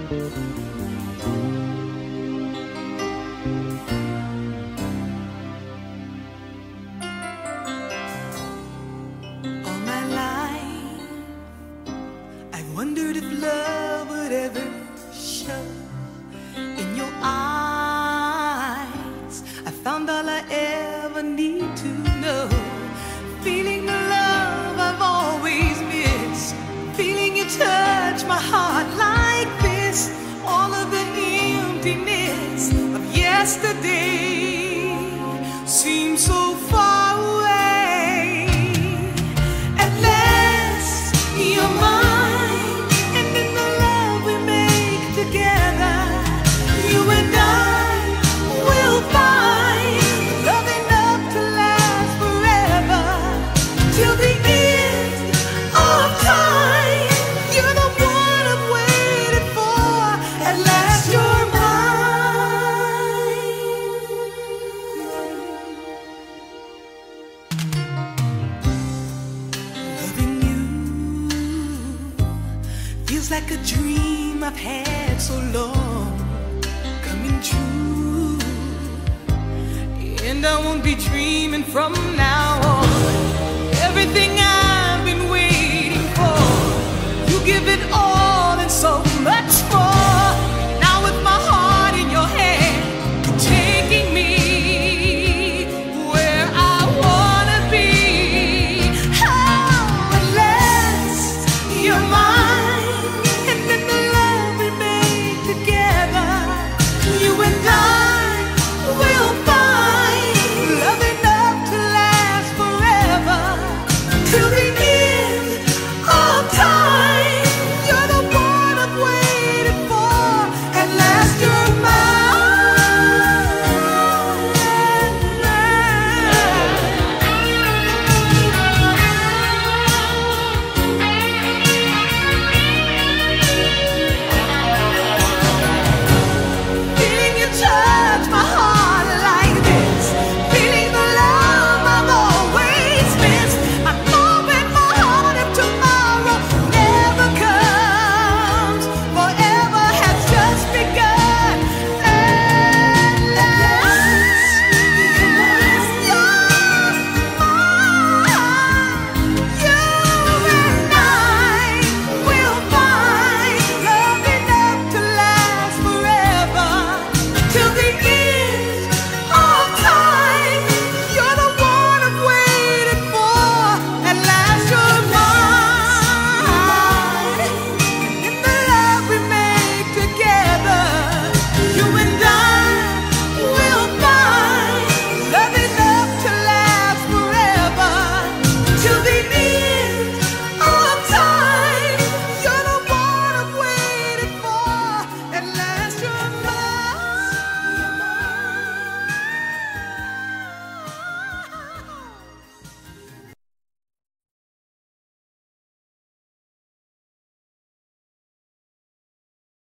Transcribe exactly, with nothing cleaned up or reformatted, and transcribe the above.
Wondered if love would ever show in your eyes. I found all I ever need to know. Feeling the love I've always missed. Feeling you touch my heart like this. All of the emptiness of yesterday seems so far away. At last, you're mine. Together, you and I will find love enough to last forever, till the end of time. You're the one I've waited for. At last you're mine. Loving you feels like a dream I've had so long, coming true. And I won't be dreaming from now on. Everything I